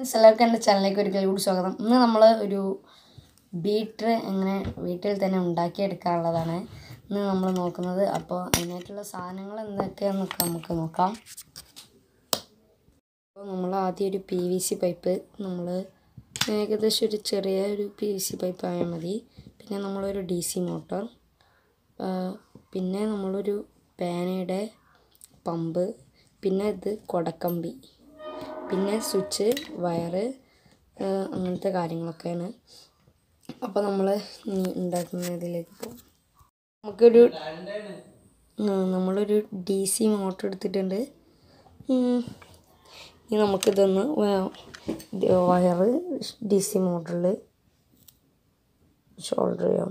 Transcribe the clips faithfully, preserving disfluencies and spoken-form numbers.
Friends, എല്ലാവർക്കും എൻ്റെ ചാനലിലേക്ക് ഒരിക്കൽ കൂടി സ്വാഗതം. ഇന്ന് നമ്മൾ ഒരു ബീറ്റർ എങ്ങനെ വീട്ടിൽ തന്നെ ഉണ്ടാക്കിയെടുക്കാനുള്ളതാണ് ഇന്ന് നമ്മൾ നോക്കുന്നത്. അപ്പോൾ അതിനായിട്ടുള്ള സാധനങ്ങൾ എന്തൊക്കെയാണെന്നൊക്കെ നമുക്ക് നോക്കാം. അപ്പോൾ നമ്മൾ ആദ്യം ഒരു പി വി സി പൈപ്പ്, നമ്മൾ ഏകദേശം ഒരു ചെറിയ ഒരു പി വി സി പൈപ്പ് ആയാൽ മതി. പിന്നെ നമ്മളൊരു ഡി സി മോട്ടർ, പിന്നെ നമ്മളൊരു പേനയുടെ പമ്പ്, പിന്നെ ഇത് കൊടക്കമ്പി, പിന്നെ സ്വിച്ച്, വയറ്, അങ്ങനത്തെ കാര്യങ്ങളൊക്കെയാണ്. അപ്പോൾ നമ്മൾ ഉണ്ടാക്കുന്നതിലേക്ക് പോകും. നമുക്കൊരു നമ്മളൊരു ഡി സി മോട്ടർ എടുത്തിട്ടുണ്ട്. ഇനി നമുക്കിതൊന്ന് വയറ് ഡി സി മോട്ടറിൽ ഷോൾഡർ ചെയ്യാം.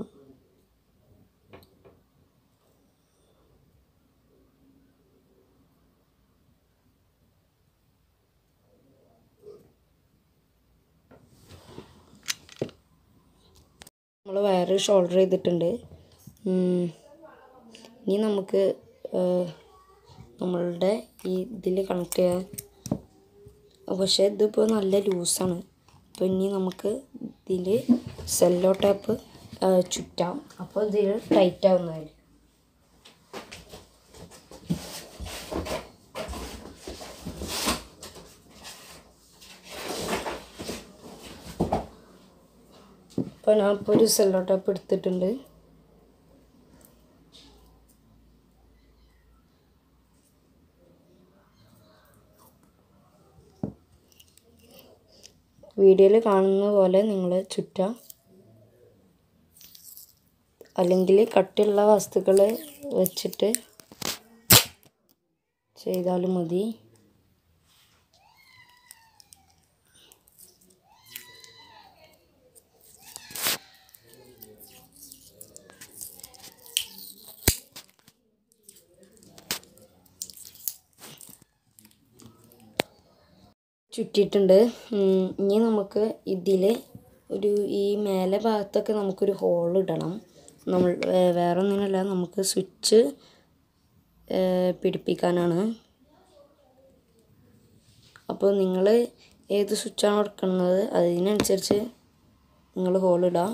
നമ്മൾ വയറ് ഷോൾഡർ ചെയ്തിട്ടുണ്ട്. ഇനി നമുക്ക് നമ്മളുടെ ഈ ഇതിൽ കണക്ട് ചെയ്യാം. പക്ഷേ ഇതിപ്പോൾ നല്ല ലൂസാണ്. അപ്പോൾ ഇനി നമുക്ക് ഇതിൽ സെല്ലോ ടേപ്പ് ചുറ്റാം. അപ്പോൾ ഇതിൽ ടൈറ്റ് ആവുന്നതായിരിക്കും. അപ്പോൾ ഞാൻ ഇപ്പോൾ ഒരു സെല്ലോ ടേപ്പ് എടുത്തിട്ടുണ്ട്. വീഡിയോയിൽ കാണുന്ന പോലെ നിങ്ങൾ ചുറ്റാം, അല്ലെങ്കിൽ കട്ടിയുള്ള വസ്തുക്കൾ വെച്ചിട്ട് ചെയ്താലും മതി. ചുറ്റിയിട്ടുണ്ട്. ഇനി നമുക്ക് ഇതിൽ ഒരു ഈ മേലെ ഭാഗത്തൊക്കെ നമുക്കൊരു ഹോൾ ഇടണം. നമ്മൾ വേറെ ഒന്നിനല്ല, നമുക്ക് സ്വിച്ച് പിടിപ്പിക്കാനാണ്. അപ്പോൾ നിങ്ങൾ ഏത് സ്വിച്ചാണ് എടുക്കുന്നത് അതിനനുസരിച്ച് നിങ്ങൾ ഹോൾ ഇടാം.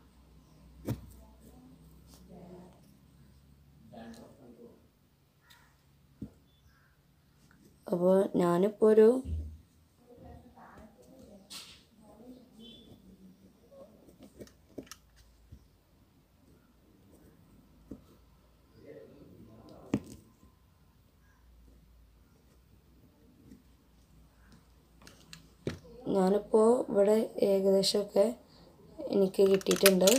അപ്പോൾ ഞാനിപ്പോൾ ഒരു ഞാനിപ്പോൾ ഇവിടെ ഏകദേശമൊക്കെ എനിക്ക് കിട്ടിയിട്ടുണ്ട്.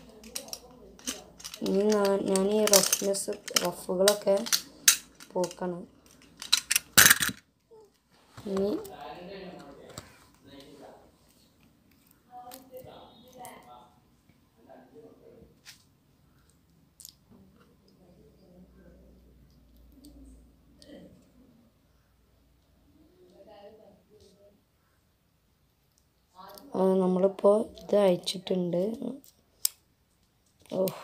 ഇനി ഞാൻ ഈ റഫ്നെസ് റഫുകളൊക്കെ പോക്കണം. ഇനി നമ്മളിപ്പോൾ ഇത് അയച്ചിട്ടുണ്ട്. ഓഹ്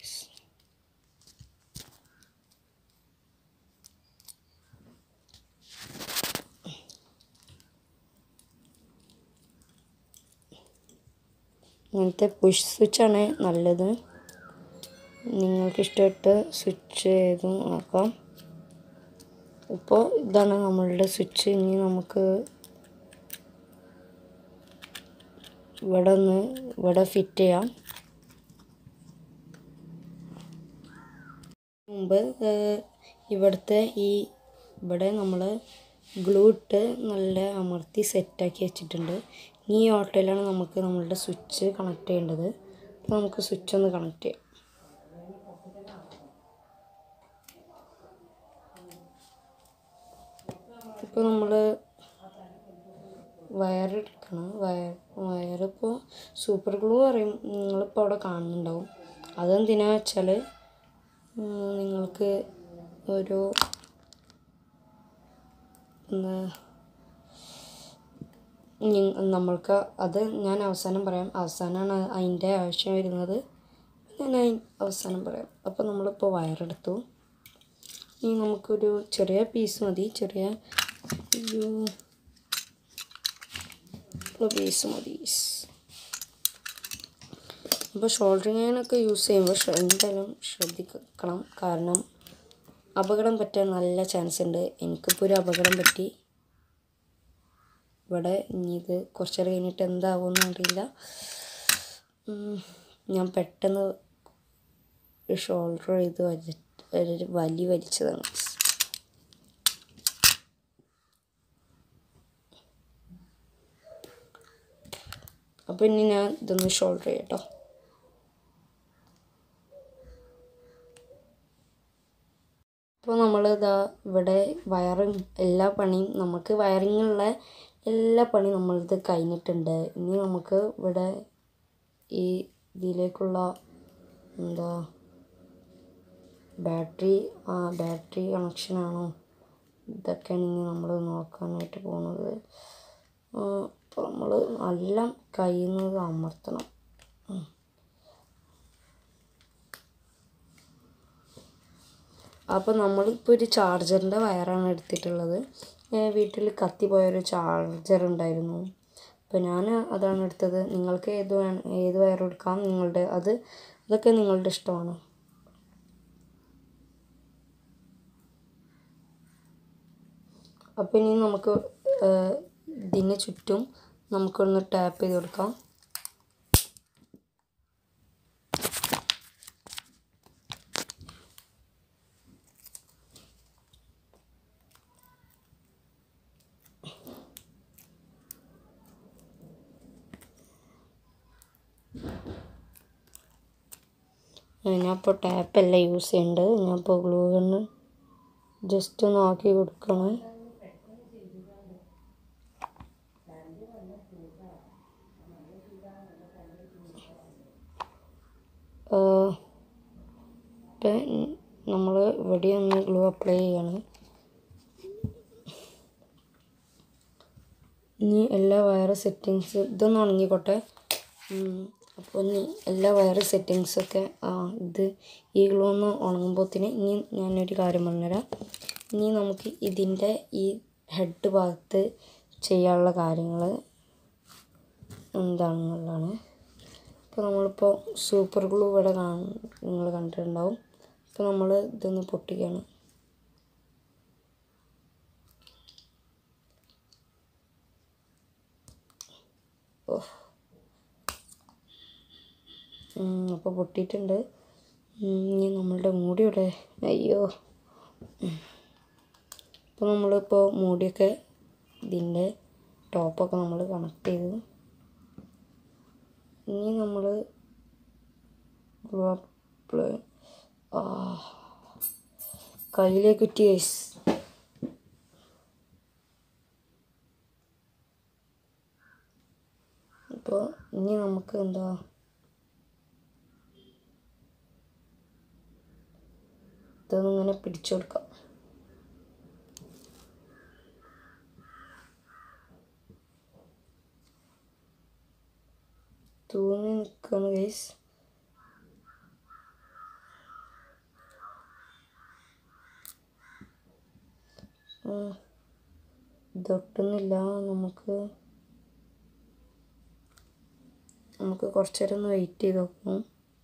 ഇങ്ങനത്തെ പുഷ് സ്വിച്ചാണ് നല്ലത്. നിങ്ങൾക്ക് ഇഷ്ടപ്പെട്ട സ്വിച്ച് ഏതും ആക്കാം. ഇപ്പോൾ ഇതാണ് നമ്മളുടെ സ്വിച്ച്. ഇനി നമുക്ക് ഇവിടെ ഒന്ന് ഇവിടെ ഫിറ്റ് ചെയ്യാം. മുമ്പ് ഇവിടുത്തെ ഈ ഇവിടെ നമ്മൾ ഗ്ലൂ ഇട്ട് നല്ല അമർത്തി സെറ്റാക്കി വെച്ചിട്ടുണ്ട്. ഈ ഓട്ടയിലാണ് നമുക്ക് നമ്മളുടെ സ്വിച്ച് കണക്ട് ചെയ്യേണ്ടത്. അപ്പോൾ നമുക്ക് സ്വിച്ച് ഒന്ന് കണക്ട് ചെയ്യാം. ഇപ്പോൾ നമ്മൾ വയറെടുക്കണം. വയർ വയറിപ്പോൾ സൂപ്പർ ഗ്ലൂ പറയും, നിങ്ങളിപ്പോൾ അവിടെ കാണുന്നുണ്ടാവും. അതെന്തിനാണെന്ന് വെച്ചാൽ നിങ്ങൾക്ക് ഒരു നമ്മൾക്ക് അത് ഞാൻ അവസാനം പറയാം. അവസാനമാണ് അതിൻ്റെ ആവശ്യം വരുന്നത്. ഞാൻ അവസാനം പറയാം. അപ്പോൾ നമ്മളിപ്പോൾ വയറെടുത്തു. ഇനി നമുക്കൊരു ചെറിയ പീസ് മതി. ചെറിയ ഒരു ഒരു പീസ് മതി. അപ്പോൾ ഷോൾഡറിങ് അയണൊക്കെ യൂസ് ചെയ്യുമ്പോൾ എന്തായാലും ശ്രദ്ധിക്കണം, കാരണം അപകടം പറ്റാൻ നല്ല ചാൻസ് ഉണ്ട്. എനിക്കിപ്പോൾ ഒരു അപകടം പറ്റി ഇവിടെ. ഇനി ഇത് കുറച്ചേരം കഴിഞ്ഞിട്ട് എന്താവുമെന്ന് അറിയില്ല. ഞാൻ പെട്ടെന്ന് ഷോൾഡർ ചെയ്ത് വലി വലി വലിച്ചതാണ്. അപ്പോൾ ഇനി ഞാൻ ഇതൊന്ന് ഷോൾഡർ ചെയ്യാം കേട്ടോ. അപ്പോൾ നമ്മൾ ഇതാ ഇവിടെ വയറിങ് എല്ലാ പണിയും നമുക്ക് വയറിങ്ങുള്ള എല്ലാ പണിയും നമ്മളിത് കഴിഞ്ഞിട്ടുണ്ട്. ഇനി നമുക്ക് ഇവിടെ ഈ ഇതിലേക്കുള്ള എന്താ ബാറ്ററി ആ ബാറ്ററി കണക്ഷനാണോ ഇതൊക്കെയാണ് ഇനി നമ്മൾ നോക്കാനായിട്ട് പോകുന്നത്. അപ്പോൾ നമ്മൾ എല്ലാം കഴിയുന്നത് അമർത്തണം. അപ്പോൾ നമ്മളിപ്പോൾ ഒരു ചാർജറിൻ്റെ വയറാണ് എടുത്തിട്ടുള്ളത്. വീട്ടിൽ കത്തിപ്പോയൊരു ചാർജർ ഉണ്ടായിരുന്നു, അപ്പോൾ ഞാൻ അതാണ് എടുത്തത്. നിങ്ങൾക്ക് ഏത് വേണം ഏത് വയറും എടുക്കാം, നിങ്ങളുടെ അത് അതൊക്കെ നിങ്ങളുടെ ഇഷ്ടമാണ്. അപ്പോൾ ഇനി നമുക്ക് ഇതിന് ചുറ്റും നമുക്കൊന്ന് ടാപ്പ് ചെയ്ത് കൊടുക്കാം. ഞാനിപ്പോൾ ടാപ്പല്ല യൂസ് ചെയ്യുന്നുണ്ട്. ഞാനിപ്പോൾ ഗ്ലൂ ഗണ്ണ് ജസ്റ്റ് ഒന്ന് ആക്കി കൊടുക്കണേ. ഇപ്പം നമ്മൾ ഇവിടെ ഒന്ന് ഗ്ലൂ അപ്ലൈ ചെയ്യണം. ഇനി എല്ലാ വയർ സെറ്റിങ്സ് ഇതൊന്ന് ഉണങ്ങിക്കോട്ടെ. അപ്പോൾ ഇനി എല്ലാ വയർ സെറ്റിങ്സൊക്കെ ആ ഇത് ഈ ഗ്ലൂ ഒന്ന് ഉണങ്ങുമ്പോഴത്തേന് ഇനി ഞാനൊരു കാര്യം പറഞ്ഞുതരാം. ഇനി നമുക്ക് ഇതിൻ്റെ ഈ ഹെഡ് ഭാഗത്ത് ചെയ്യാനുള്ള കാര്യങ്ങൾ എന്താണെന്നുള്ളതാണ്. ഇപ്പോൾ നമ്മളിപ്പോൾ സൂപ്പർ ഗ്ലൂ ഇവിടെ കാണും, നിങ്ങൾ കണ്ടിട്ടുണ്ടാവും. ഇപ്പോൾ നമ്മൾ ഇതൊന്ന് പൊട്ടിക്കുകയാണ്. ഓ അപ്പോൾ പൊട്ടിയിട്ടുണ്ട്. ഇനി നമ്മളുടെ മൂടി ഇവിടെ അയ്യോ. അപ്പോൾ നമ്മളിപ്പോൾ മൂടിയൊക്കെ ഇതിൻ്റെ ടോപ്പൊക്കെ നമ്മൾ കണക്ട് ചെയ്തു. ഇനി നമ്മൾ ഗ്ലൂ അപ്ലൈ കയ്യിലേക്ക് കുറ്റി ഗൈസ്. അപ്പോൾ ഇനി നമുക്ക് എന്താ ഇതൊന്നിങ്ങനെ പിടിച്ചു കൊടുക്കാം. തൂങ്ങി നിൽക്കണം ഗൈസ്. ഇതൊട്ടുന്നില്ല. നമുക്ക് നമുക്ക് കുറച്ച് നേരം ഒന്ന് വെയിറ്റ് ചെയ്ത് നോക്കാം.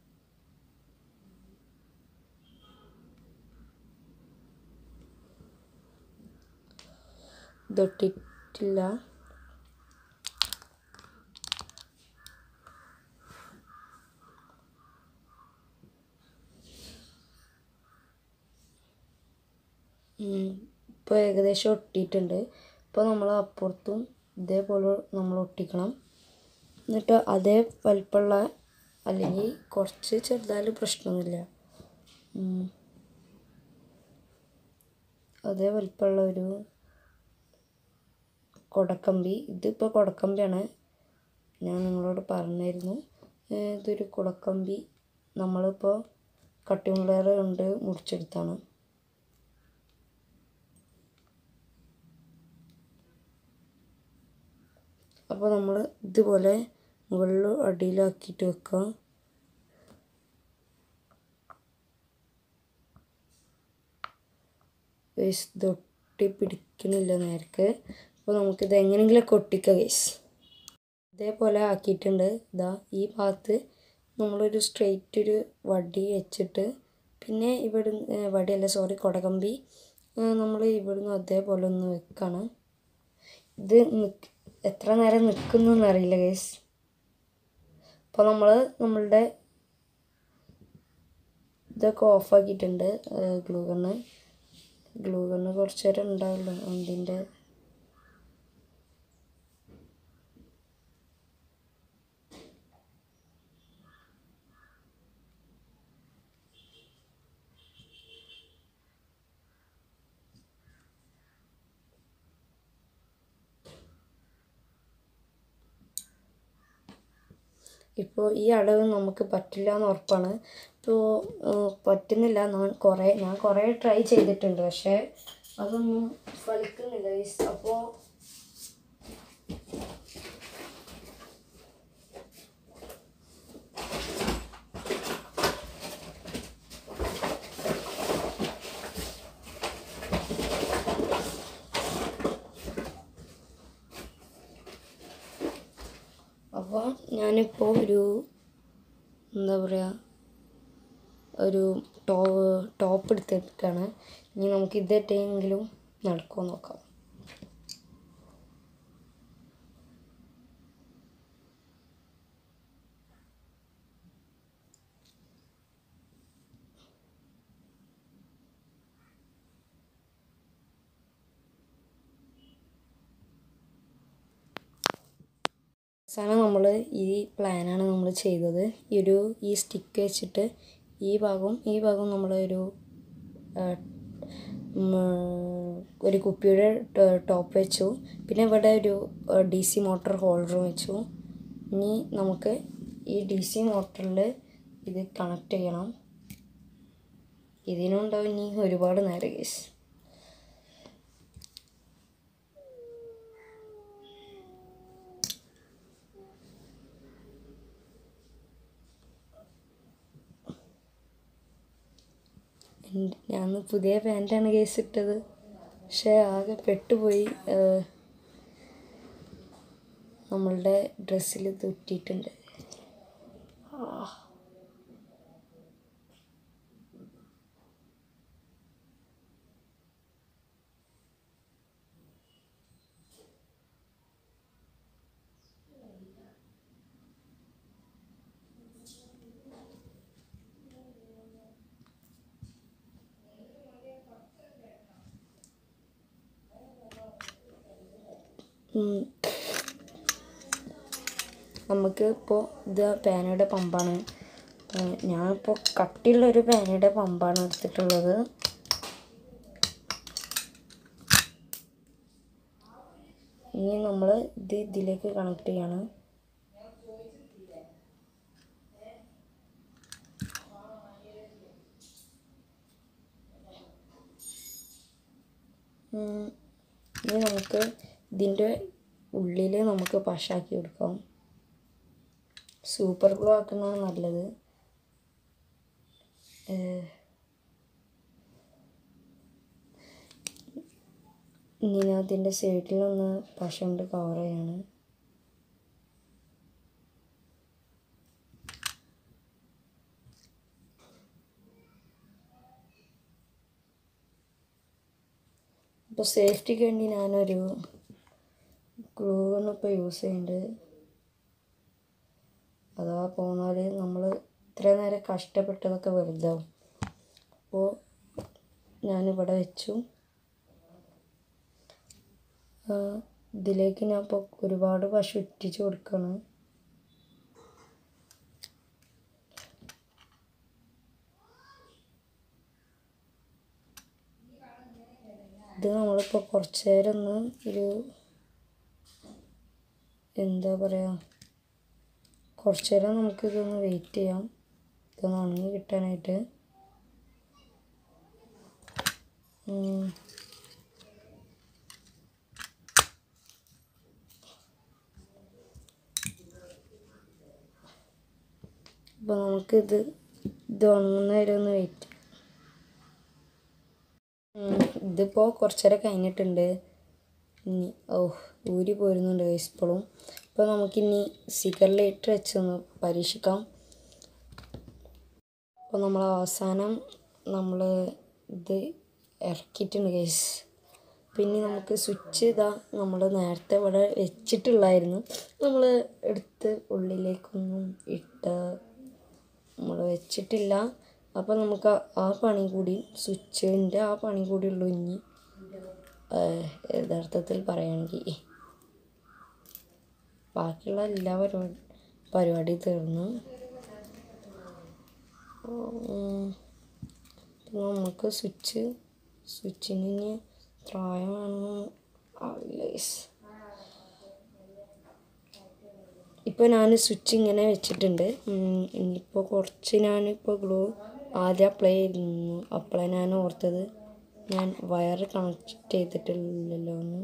ഇതൊട്ടിട്ടില്ല. ഇപ്പോൾ ഏകദേശം ഒട്ടിയിട്ടുണ്ട്. ഇപ്പോൾ നമ്മൾ അപ്പുറത്തും ഇതേപോലെ നമ്മൾ ഒട്ടിക്കണം. എന്നിട്ട് അതേ വലിപ്പമുള്ള അല്ലെങ്കിൽ കുറച്ച് ചെറുതായാലും പ്രശ്നമൊന്നുമില്ല, അതേ വലിപ്പമുള്ള ഒരു കൊടക്കമ്പി. ഇതിപ്പോൾ കൊടക്കമ്പിയാണ്, ഞാൻ നിങ്ങളോട് പറഞ്ഞിരുന്നു. ഇതൊരു കൊടക്കമ്പി നമ്മളിപ്പോൾ കട്ടിംഗ് പ്ലെയർ കൊണ്ട് മുറിച്ചെടുത്താണ്. അപ്പോൾ നമ്മൾ ഇതുപോലെ മുകളിൽ അടിയിലാക്കിയിട്ട് വെക്കാം. ഇതൊട്ടി പിടിക്കണില്ല നേർക്ക്. അപ്പോൾ നമുക്കിത് എങ്ങനെയെങ്കിലുമൊക്കെ ഒട്ടിക്കാം ഗൈസ്. ഇതേപോലെ ആക്കിയിട്ടുണ്ട്. ഇതാ ഈ ഭാഗത്ത് നമ്മളൊരു സ്ട്രെയിറ്റ് ഒരു വടി വെച്ചിട്ട് പിന്നെ ഇവിടുന്ന് വടിയല്ല സോറി കൊടകമ്പി നമ്മൾ ഇവിടുന്ന് അതേപോലെ ഒന്ന് വെക്കാണ്. ഇത് എത്ര നേരം നിൽക്കുന്നു എന്നറിയില്ല ഗൈസ്. അപ്പോൾ നമ്മൾ നമ്മളുടെ ഇതൊക്കെ ഓഫാക്കിയിട്ടുണ്ട്. ഗ്ലൂ ഗണ്ണ് ഗ്ലൂ ഗണ്ണ് കുറച്ച് നേരം ഉണ്ടാവില്ല അതിൻ്റെ ഇപ്പോൾ ഈ അളവ് നമുക്ക് പറ്റില്ല എന്ന് ഉറപ്പാണ്. ഇപ്പോൾ പറ്റുന്നില്ല. ഞാൻ കുറേ ഞാൻ കുറേ ട്രൈ ചെയ്തിട്ടുണ്ട്, പക്ഷേ അതൊന്നും ഫലിക്കുന്നില്ല ഗൈസ്. അപ്പോൾ അപ്പോൾ ഞാനിപ്പോൾ ഒരു എന്താ പറയുക ഒരു ടോ ടോപ്പ് എടുത്തിട്ടാണ്. ഇനി നമുക്ക് ഇതെട്ടെങ്കിലും നടക്കുമോ നോക്കാം. അവസാനം നമ്മൾ ഈ പ്ലാനാണ് നമ്മൾ ചെയ്തത്. ഈ ഒരു ഈ സ്റ്റിക്ക് വെച്ചിട്ട് ഈ ഭാഗവും ഈ ഭാഗവും നമ്മളൊരു ഒരു കുപ്പിയുടെ ടോപ്പ് വെച്ചു. പിന്നെ ഇവിടെ ഒരു ഡി സി മോട്ടർ ഹോൾഡറും വെച്ചു. ഇനി നമുക്ക് ഈ ഡി സി മോട്ടറിൽ ഇത് കണക്ട് ചെയ്യണം. ഇതിനുണ്ടാവും ഇനി ഒരുപാട് നേരം ഗൈസ്. ഞാൻ പുതിയ പാൻറ്റാണ് കേസ് ഇട്ടത്, പക്ഷേ ആകെ പെട്ടുപോയി. നമ്മളുടെ ഡ്രസ്സിൽ തുറ്റിയിട്ടുണ്ട്. നമുക്ക് ഇപ്പോൾ ഇത് പേനയുടെ പമ്പാണ്. ഞാനിപ്പോൾ കട്ടിയുള്ളൊരു പേനയുടെ പമ്പാണ് എടുത്തിട്ടുള്ളത്. ഇനി നമ്മൾ ഇത് ഇതിലേക്ക് കണക്ട് ചെയ്യാണ്. ഇനി നമുക്ക് ഇതിൻ്റെ ഉള്ളിൽ നമുക്ക് പശാക്കി കൊടുക്കാം. സൂപ്പർ ഗ്ലൂ ആക്കുന്നതാണ് നല്ലത്. ഇനി ഞാൻ അതിൻ്റെ സൈഡിലൊന്ന് പശ കൊണ്ട് കവർ ചെയ്യാണ്. അപ്പോൾ സേഫ്റ്റിക്ക് വേണ്ടി ഞാനൊരു ഗ്ലൂ ഗണ്ണ് ഇപ്പോൾ യൂസ് ചെയ്യുന്നുണ്ട്. അഥവാ പോന്നാൽ നമ്മൾ ഇത്ര നേരം കഷ്ടപ്പെട്ടതൊക്കെ വെറുതാവും. അപ്പോൾ ഞാനിവിടെ വെച്ചു. ഇതിലേക്ക് ഞാൻ ഇപ്പോൾ ഒരുപാട് പശ ഇറ്റിച്ച് കൊടുക്കുകയാണ്. ഇത് നമ്മളിപ്പോൾ കുറച്ച് നേരം ഒന്ന് ഒരു എന്താ പറയുക കുറച്ച് നേരം നമുക്കിതൊന്ന് വെയിറ്റ് ചെയ്യാം, ഇതൊന്ന് ഉണങ്ങി കിട്ടാനായിട്ട്. അപ്പോൾ നമുക്കിത് ഇത് ഉണങ്ങുന്ന വരെ ഒന്ന് വെയിറ്റ്. ഇതിപ്പോൾ കുറച്ച് നേരം കഴിഞ്ഞിട്ടുണ്ട്. ഓ ഊരി പോരുന്നുണ്ട് ഇപ്പോഴും. അപ്പോൾ നമുക്കിനി സിഗരറ്റ് വെച്ചൊന്ന് പരീക്ഷിക്കാം. അപ്പോൾ നമ്മൾ അവസാനം നമ്മൾ ഇത് ഇറക്കിയിട്ടുണ്ട് ഗൈസ്. പിന്നെ നമുക്ക് സ്വിച്ച് ഇതാ നമ്മൾ നേരത്തെ ഇവിടെ വെച്ചിട്ടുള്ളായിരുന്നു, നമ്മൾ എടുത്ത് ഉള്ളിലേക്കൊന്നും ഇട്ട് നമ്മൾ വെച്ചിട്ടില്ല. അപ്പോൾ നമുക്ക് ആ പണി കൂടി, സ്വിച്ചിൻ്റെ ആ പണി കൂടി ഉള്ളൂ ഇനി യഥാർത്ഥത്തിൽ പറയുകയാണെങ്കിൽ. ബാക്കിയുള്ള എല്ലാ പരിപാടി പരിപാടി തീർന്നു. നമുക്ക് സ്വിച്ച് സ്വിച്ചിന് ഇനി പ്രായം വേണം. ഇപ്പോൾ ഞാൻ സ്വിച്ച് ഇങ്ങനെ വെച്ചിട്ടുണ്ട്. ഇനിയിപ്പോൾ കുറച്ച് ഞാനിപ്പോൾ ഗ്ലൂ ആദ്യം അപ്ലൈ ചെയ്തിരുന്നു. അപ്പോഴേ ഞാൻ ഓർത്തത് ഞാൻ വയർ കണക്ട് ചെയ്തിട്ടില്ലല്ലോ എന്ന്.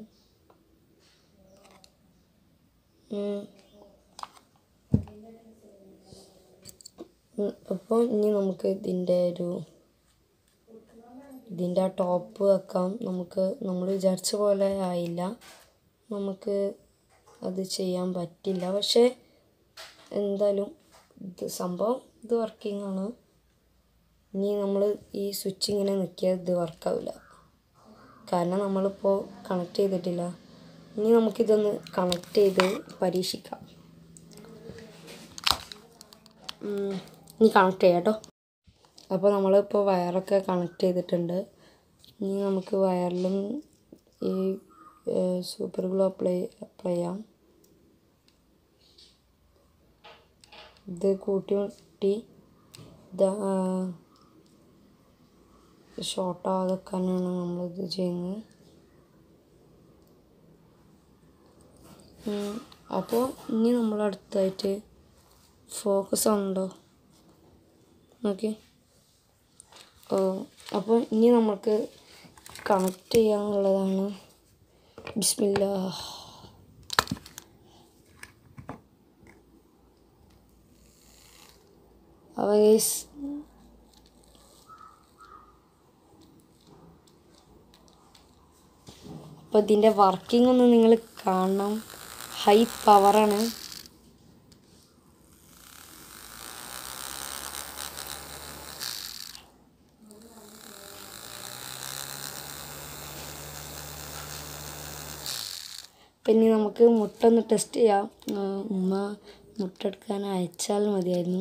അപ്പോൾ ഇനി നമുക്ക് ഇതിൻ്റെ ഒരു ഇതിൻ്റെ ആ ടോപ്പ് വെക്കാം. നമുക്ക് നമ്മൾ വിചാരിച്ച പോലെ ആയില്ല, നമുക്ക് അത് ചെയ്യാൻ പറ്റില്ല. പക്ഷേ എന്തായാലും ഇത് സംഭവം ഇത് വർക്കിംഗ് ആണ്. ഇനി നമ്മൾ ഈ സ്വിച്ച് ഇങ്ങനെ നിൽക്കിയാൽ ഇത് വർക്കാവില്ല, കാരണം നമ്മളിപ്പോൾ കണക്ട് ചെയ്തിട്ടില്ല. ഇനി നമുക്കിതൊന്ന് കണക്ട് ചെയ്ത് പരീക്ഷിക്കാം. ഇനി കണക്ട് ചെയ്യാം കേട്ടോ. അപ്പോൾ നമ്മളിപ്പോൾ വയറൊക്കെ കണക്ട് ചെയ്തിട്ടുണ്ട്. ഇനി നമുക്ക് വയറിലും ഈ സൂപ്പർ ഗ്ലൂ അപ്ലൈ അപ്ലൈ ചെയ്യാം. ഇത് കൂട്ടി മുട്ടി ഇത് ഷോർട്ടാകാതെക്കാനാണ് നമ്മളിത് ചെയ്യുന്നത്. അപ്പോൾ ഇനി നമ്മൾ അടുത്തായിട്ട് ഫോക്കസ് ഉണ്ടോ ഓക്കെ. ഓ അപ്പോൾ ഇനി നമുക്ക് കണക്ട് ചെയ്യാനുള്ളതാണ്. ബിസ്മില്ലാ. അപ്പോൾ ഗൈസ് അപ്പോൾ ഇതിൻ്റെ വർക്കിംഗ് ഒന്ന് നിങ്ങൾ കാണണം. ഹൈ പവറാണ്. പിന്നെ നമുക്ക് മുട്ട ഒന്ന് ടെസ്റ്റ് ചെയ്യാം. ഉമ്മ മുട്ട എടുക്കാൻ അയച്ചാൽ മതിയായിരുന്നു.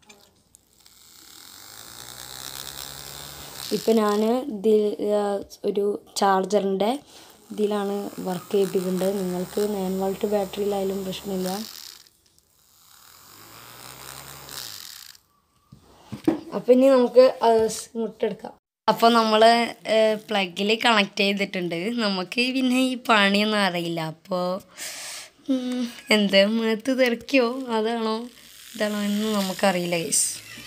ഇപ്പം ഞാൻ ഇതിൽ ഒരു ചാർജറിൻ്റെ ഇതിലാണ് വർക്ക് ചെയ്യിപ്പിക്കുന്നത്. നിങ്ങൾക്ക് നയൻ വോൾട്ട് ബാറ്ററിയിലായാലും പ്രശ്നമില്ല. അപ്പം ഇനി നമുക്ക് മുട്ട എടുക്കാം. അപ്പോൾ നമ്മൾ പ്ലഗിൽ കണക്ട് ചെയ്തിട്ടുണ്ട്. നമുക്ക് പിന്നെ ഈ പണിയൊന്നും അറിയില്ല. അപ്പോൾ എന്ത് മേത്ത് തെറിക്കോ അതാണോ ഇതാണോ എന്ന് നമുക്കറിയില്ല ഗൈസ്.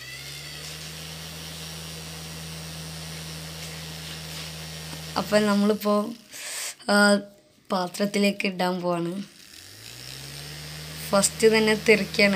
അപ്പം നമ്മളിപ്പോൾ പാത്രത്തിലേക്ക് ഇടാൻ പോവാണ്. ഫസ്റ്റ് തന്നെ തെറിക്കാണ്.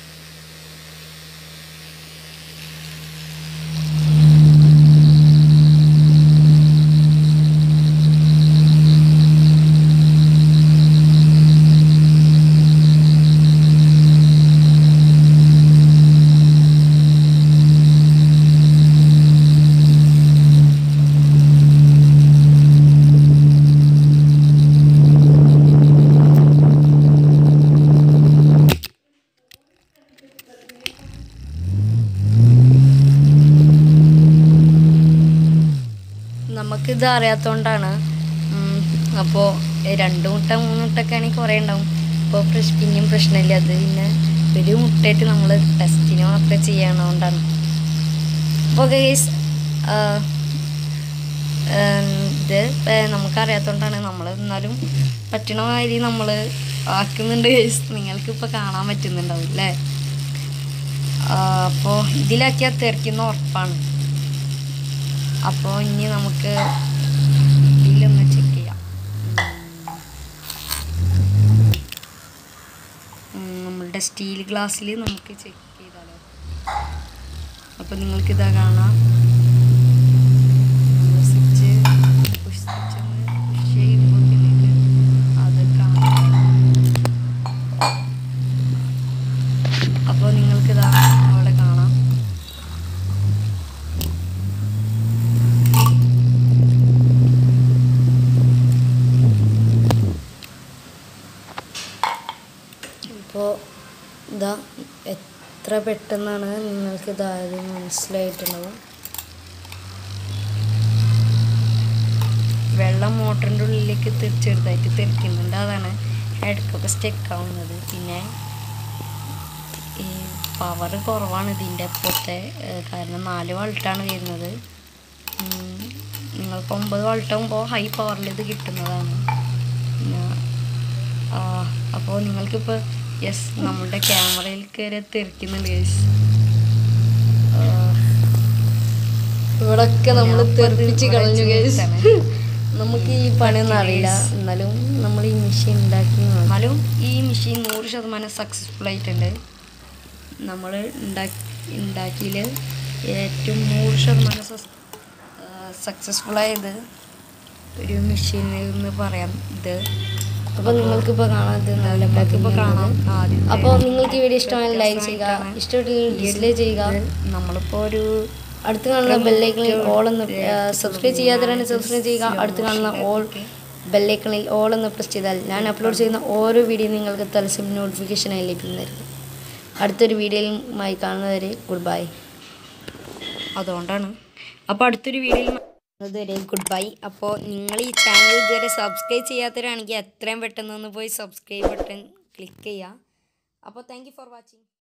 നമുക്കിത് അറിയാത്തതുകൊണ്ടാണ്. അപ്പോൾ രണ്ട് മുട്ട മൂന്ന് മുട്ടൊക്കെ ആണെങ്കിൽ കുറേ ഉണ്ടാവും. അപ്പോൾ പ്രശ് പിന്നെയും പ്രശ്നമില്ല. അത് പിന്നെ ഒരു മുട്ടയായിട്ട് നമ്മൾ ടെസ്റ്റിന് മാത്രമേ ചെയ്യണതുകൊണ്ടാണ്. അപ്പോൾ ഗൈസ് ഇത് നമുക്കറിയാത്തതുകൊണ്ടാണ് നമ്മൾ എന്നാലും പറ്റണ മാതിരി നമ്മൾ ആക്കുന്നുണ്ട് ഗൈസ്. നിങ്ങൾക്കിപ്പോൾ കാണാൻ പറ്റുന്നുണ്ടാവും അല്ലേ. അപ്പോൾ ഇതിലാക്കിയാൽ തെറിക്കുന്ന ഉറപ്പാണ്. അപ്പോൾ ഇനി നമുക്ക് ഇതിലൊന്ന് ചെക്ക് ചെയ്യാം. നമ്മളുടെ സ്റ്റീൽ ഗ്ലാസ്സിൽ നമുക്ക് ചെക്ക് ചെയ്താലോ. അപ്പോൾ നിങ്ങൾക്കിതാ കാണാം. സ്വിച്ച് പുഷ് സ്വിച്ച് ഒന്ന് പുഷ് ചെയ്യുമ്പോൾ നിങ്ങൾക്ക് അത് കാണാം. അപ്പോൾ നിങ്ങൾക്കിതാ അവിടെ കാണാം. ഇപ്പോൾ ഇതാ എത്ര പെട്ടെന്നാണ് നിങ്ങൾക്ക് ഇതായത് മനസ്സിലായിട്ടുണ്ടാവും. വെള്ളം മോട്ടറിൻ്റെ ഉള്ളിലേക്ക് ചെറുതായിട്ട് തെറിക്കുന്നുണ്ട്, അതാണ് ഇടയ്ക്കൊക്കെ സ്റ്റെക്ക് ആവുന്നത്. പിന്നെ ഈ പവർ കുറവാണ് ഇതിൻ്റെ അപ്പുറത്തെ, കാരണം നാല് വോൾട്ടാണ് വരുന്നത്. നിങ്ങൾക്ക് ഒമ്പത് വോൾട്ടാകുമ്പോൾ ഹൈ പവറിൽ ഇത് കിട്ടുന്നതാണ്. പിന്നെ അപ്പോൾ നിങ്ങൾക്കിപ്പോൾ യെസ് നമ്മുടെ ക്യാമറയിൽ കയറി തെറിക്കുന്നുണ്ട് യെസ്. ഇവിടൊക്കെ നമ്മൾ തെറിപ്പിച്ച് കളഞ്ഞു ഗൈസ്. നമുക്ക് ഈ പണിയൊന്നും അറിയില്ല, എന്നാലും നമ്മൾ ഈ മെഷീൻ ഉണ്ടാക്കി. എന്നാലും ഈ മെഷീൻ നൂറ് ശതമാനം സക്സസ്ഫുൾ ആയിട്ടുണ്ട്. നമ്മൾ ഉണ്ടാക്കി ഉണ്ടാക്കിയിൽ ഏറ്റവും നൂറ് ശതമാനം സക്സസ്ഫുള്ളായത് ഒരു മെഷീനിൽ നിന്ന് പറയാം ഇത്. അപ്പോൾ നിങ്ങൾക്കിപ്പോൾ കാണാം, ഇത് നല്ല ഇപ്പോൾ കാണാം. അപ്പോൾ നിങ്ങൾക്ക് ഈ വീഡിയോ ഇഷ്ടമായി ലൈക്ക് ചെയ്യുക, ഇഷ്ടപ്പെട്ടില്ലെങ്കിൽ ഡിസ്ലൈക്ക് ചെയ്യുക. നമ്മളിപ്പോൾ ഒരു അടുത്ത് കാണുന്ന ബെല്ലൈക്കണിൽ ഓൾ എന്ന് സബ്സ്ക്രൈബ് ചെയ്യാത്തവരാണ് സബ്സ്ക്രൈബ് ചെയ്യുക. അടുത്ത് കാണുന്ന ഓൾ ബെല്ലൈക്കണിൽ ഓൾ എന്ന് പ്രസ് ചെയ്താൽ ഞാൻ അപ്ലോഡ് ചെയ്യുന്ന ഓരോ വീഡിയോ നിങ്ങൾക്ക് തത്സമയം നോട്ടിഫിക്കേഷനായി ലഭിക്കുന്നതായിരിക്കും. അടുത്തൊരു വീഡിയോയുമായി കാണുന്നവരെ ഗുഡ് ബൈ. അതുകൊണ്ടാണ് അപ്പോൾ അടുത്തൊരു വീഡിയോയിൽ അതുവരെ ഗുഡ് ബൈ. അപ്പോൾ നിങ്ങൾ ഈ ചാനൽ ഇതുവരെ സബ്സ്ക്രൈബ് ചെയ്യാത്തവരാണെങ്കിൽ എത്രയും പെട്ടെന്ന് ഒന്ന് പോയി സബ്സ്ക്രൈബ് ബട്ടൺ ക്ലിക്ക് ചെയ്യുക. അപ്പോൾ താങ്ക് യു ഫോർ വാച്ചിങ്.